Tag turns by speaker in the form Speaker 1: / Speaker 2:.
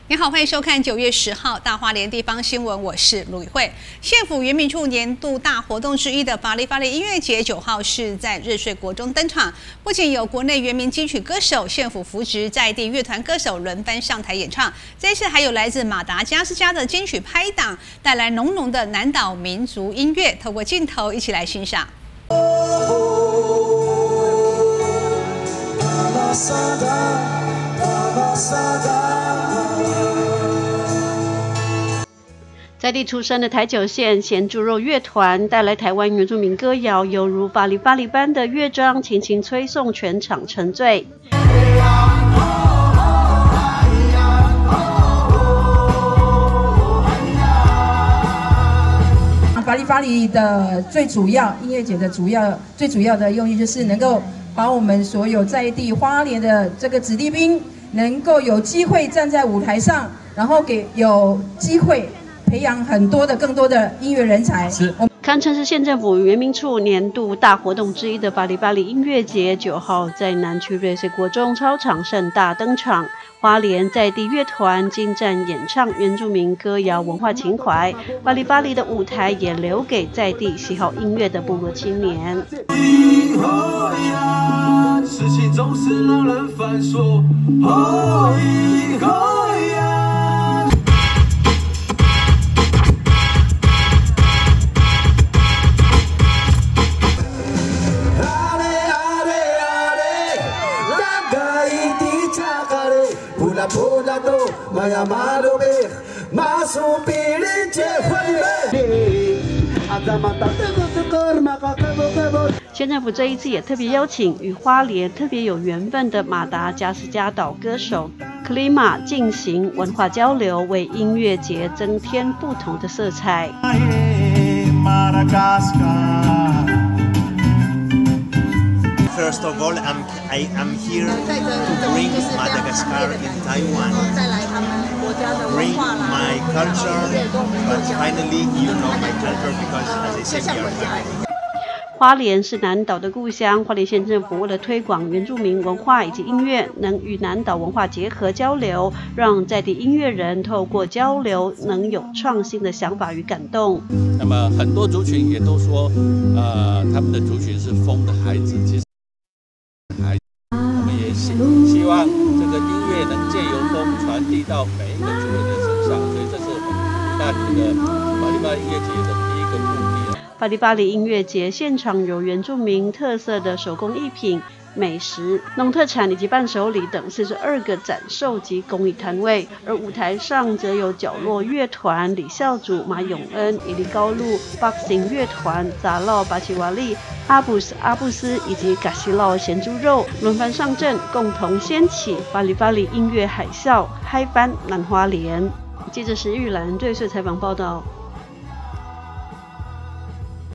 Speaker 1: 你好，欢迎收看9月10号大花莲地方新闻，我是卢宇慧。县府原民处年度大活动之一的法里音乐节9号是在日穗国中登场，不仅有国内原民金曲歌手、县府扶植在地乐团歌手轮番上台演唱，这一次还有来自马达加斯加的金曲拍档，带来浓浓的南岛民族音乐，透过镜头一起来欣赏。
Speaker 2: 在地出生的台九线咸猪肉乐团带来台湾原住民歌谣，犹如法里般的乐章，轻轻吹送，全场沉醉。
Speaker 3: 法里的最主要音乐节的最主要的用意，就是能够把我们所有在地花莲的这个子弟兵，能够有机会站在舞台上，然后有机会培养更多的音乐人才。
Speaker 2: 堪称是县政府原民处年度大活动之一的法里音乐节9号在南区瑞穗国中操场盛大登场，花莲在地乐团精湛演唱原住民歌谣文化情怀，法里的舞台也留给在地喜好音乐的部落青年。
Speaker 4: 事情总是让人繁琐。
Speaker 2: 县政府这一次也特别邀请与花莲特别有缘分的马达加斯加岛歌手克里玛进行文化交流，为音乐节增添不同的色彩。
Speaker 5: First of all, I am here to bring Madagascar in Taiwan, bring my culture, but finally you know my culture because, as I said, we are family.
Speaker 2: 花莲是南岛的故乡，花莲县政府为了推广原住民文化以及音乐，能与南岛文化结合交流，让在地音乐人透过交流能有创新的想法与感动。
Speaker 6: 那么很多族群也都说，他们的族群是风的孩子，其实我们也希望这个音乐能借由风传递到每一个族人的身上，所以这是我们办这个法里音乐节的第一个目的。
Speaker 2: 法里音乐节现场有原住民特色的手工艺品、美食、农特产以及伴手礼等42个展售及公益摊位，而舞台上则有角落乐团、李孝祖、马永恩、伊利高路、Boxing 乐团、杂烙、巴奇瓦利、阿布斯以及嘎西烙咸猪肉轮番上阵，共同掀起法里音乐海啸，嗨翻南花莲。记者石玉兰瑞穗采访报道。